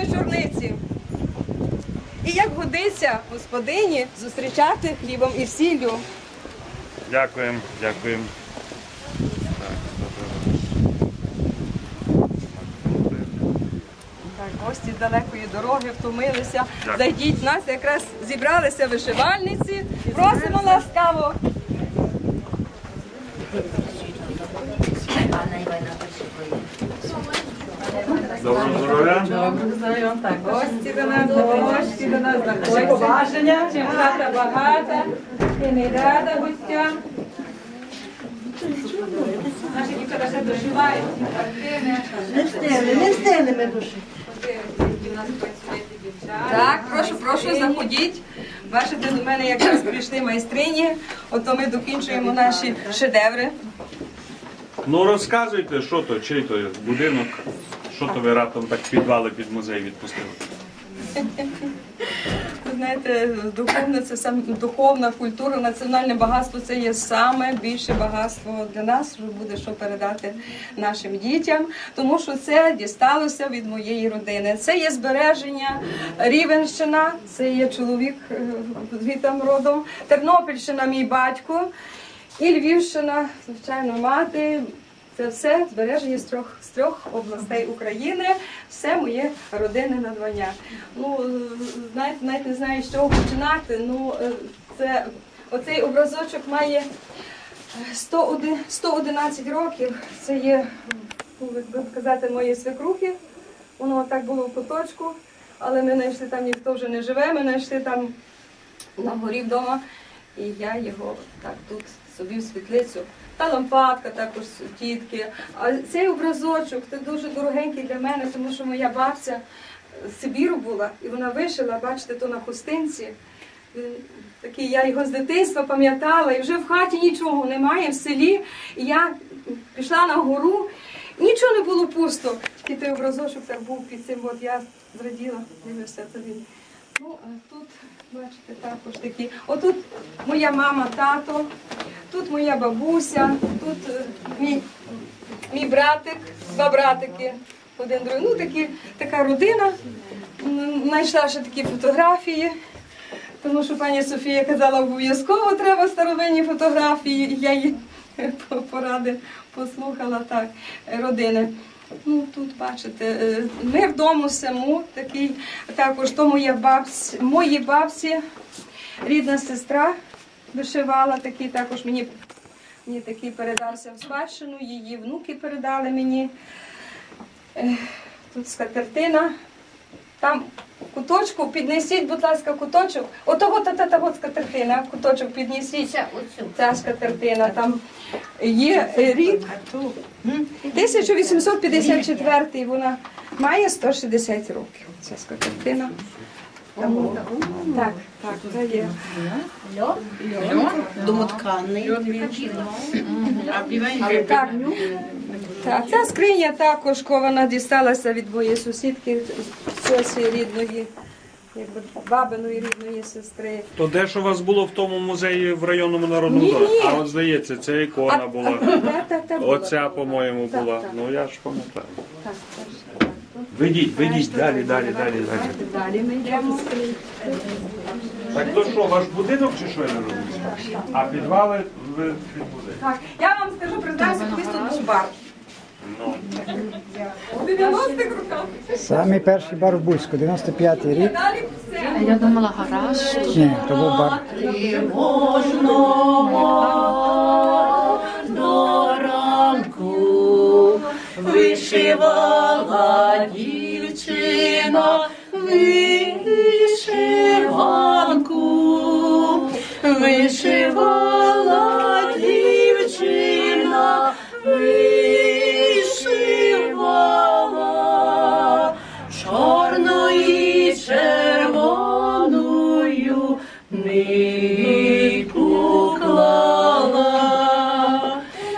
вечорниці. І як годиться господині зустрічати хлібом і сіллю. Дякуємо, дякуємо. Так, гості з далекої дороги втомилися. Зайдіть, в нас якраз зібралися вишивальниці. Просимо ласкаво. Доброго здоров'я. Доброго здоров'я. Так, гості до нас, заходьте. Поваження, чим хата багата, і не рада гостям. Наші дівчата ще дошивають. Не встигли ми душі. Так, прошу, заходіть. Бачите, до мене якраз прийшли майстрині, ото ми докінчуємо наші шедеври. Ну розказуйте, що то, чий то будинок, що то ви раптом так підвали під музей відпустили? Ви знаєте, духовна культура, національне багатство – це є саме більше багатство для нас, що буде що передати нашим дітям, тому що це дісталося від моєї родини. Це є збереження Рівенщина, це є чоловік звідти родом, Тернопільщина – мій батько, і Львівщина, звичайно, мати. Це все збереження з трьох областей України, все моє родинне надбання. Ну, знаєте, навіть не знаю, з чого починати. Ну, оцей образочок має 111 років. Це є, як би сказати, моєї свекрухи. Воно так було в куточку, але ми знайшли там, ніхто вже не живе, ми знайшли там на горі вдома. І я його так тут собі в світлицю. Та лампадка також тітки. А цей образочок, це дуже дорогенький для мене, тому що моя бабця з Сибіру була, і вона вишила, бачите, то на хустинці. Такий, я його з дитинства пам'ятала, і вже в хаті нічого немає, в селі. І я пішла на гору, нічого не було пусто. Тільки той образочок так був під цим, от я зраділа, дивився тобі. Ну, а тут, бачите, також такі. Отут моя мама, тато, тут моя бабуся, тут мій братик, два братики, один другий. Ну, така родина. Знайшла ще такі фотографії, тому що пані Софія казала, обов'язково треба старовинні фотографії. Я її поради послухала, так, родини. Ну, тут, бачите, ми в дому саму, такий, також то моїй бабці, рідна сестра вишивала, такий, також мені такий передався в спадщину, її внуки передали мені. Тут скатертина, там куточку, піднесіть, будь ласка, куточок, отого скатертина, куточок піднесіть, ця скатертина, там є рік 1854, вона має 160 років, ця скатертина. Так, це є. Домотканий. Так, ця скриня також кована дісталася від моєї сусідки, сьоси рідної, якби бабиної рідної сестри. То де ж у вас було в тому музеї в районному народному домі? А от здається, це ікона була. Оця, по-моєму, була. Ну я ж пам'ятаю. Ведіть, далі. Далі ми йдемо. Так то що, ваш будинок чи що я не розумію? А підвали ви під музей? Так, я вам скажу, признаюся, колись тут був бар. У 90-х роках. Самий перший бар в Буцьку, 95-й рік. Далі все. Я думала, гараж. Ні, то був бар. До ранку вишивала дівчина вишиванку, вишивала дівчина вишивала чорною і червоною нитку клала,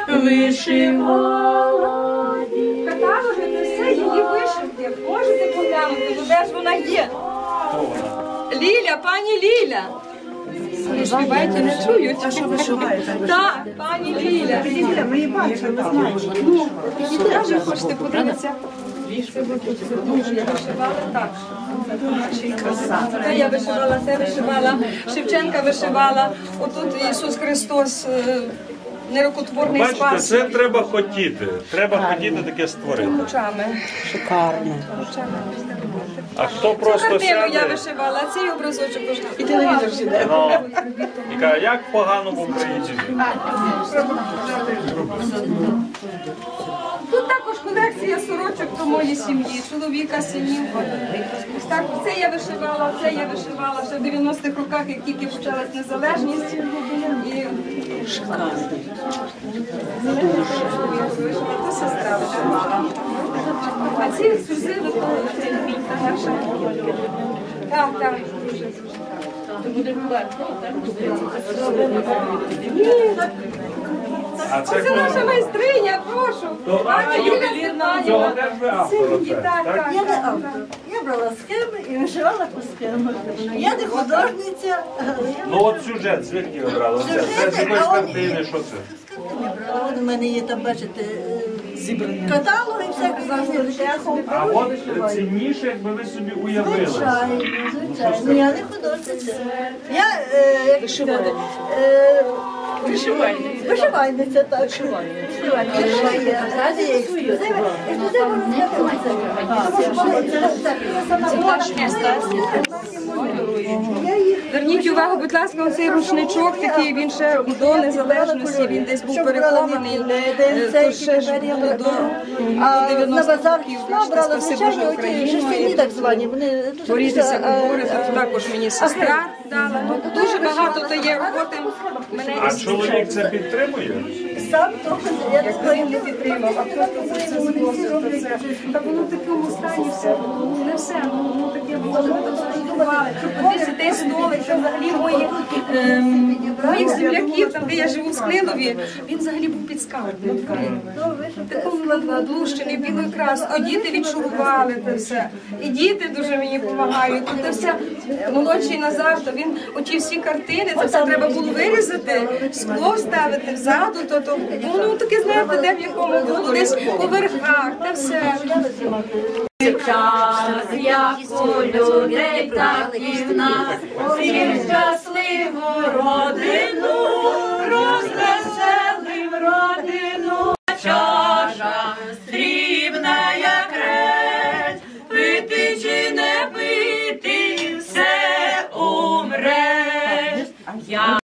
вишивала. Каталоги, це все її вишивки. Можете поглянути, де ж вона є? Ліля, пані Ліля. Не співайте, не чують. А що вишиваєте? Так, пані Ліля. Ми її бачили, ми знаємо. Ну, ви хочете подивитися? Це дуже я вишивала так. Це я вишивала, це вишивала, Шевченка вишивала. Отут Ісус Христос, нерукотворний Бачите, спас. це треба хотіти. Треба хотіти таке створити. Ручами. Шикарно. А хто Цю просто картину я сяде вишивала, а цей образочок І телевізор сюди. і каже, як погано в Україні. Тут також колекція сорочок до моєї сім'ї, чоловіка, синів. Ось так, це я вишивала ще в 90-х роках, як тільки почалась незалежність. І вишивала, то сестра вишивала. А ці ексклюзиви, то наша. Так. А Це наша майстриня, прошу. Пані Юлія Цього Степанівна. теж ви автор, оце, так? Я не автор. Я брала схеми і вишивала по схемах. Я не художниця. Ну от сюжет, звідки ви брали? Це з якоїсь картини, що це? От у мене є там, бачите, каталоги всякі. А от цінніше, якби ви собі уявили. Звичайно. Я не художниця. Я, як сказати, вишивальниця, так. Вишивальниця. Раді є ексклюзиви. Ексклюзиви Зверніть увагу, будь ласка, оцей рушничок такий, він ще до незалежності, він десь був перекований, то ще ж до А на 90 базар років. йшла, брала Спасибо звичайно за оті Україну. шерстяні так звані. Вони дуже Борітися дуже, говорить, також мені сестра дала. Ну, дуже багато то є роботи. Мене А чоловік це підтримує? сам трохи, я не якби він не підтримав, а просто це роблять це. Та воно в такому стані все, ну не все, ну таке було, ми там зажитували. Подивіться, той столик, це взагалі моїх земляків, там де я живу в Склилові, він взагалі був під скарбом. Такому надлущений, білою краскою, діти відшурували це все. І діти дуже мені допомагають. Тут все молодший Назар, то він оті всі картини, це все треба було вирізати, скло вставити взаду, то ну таке, знаєте, де в якому було, десь по верхах, та все. Час, як у людей, так і в нас, всім щасливу родину, розвеселим родину. Чаша срібна, як крест, пити чи не пити, все умреш.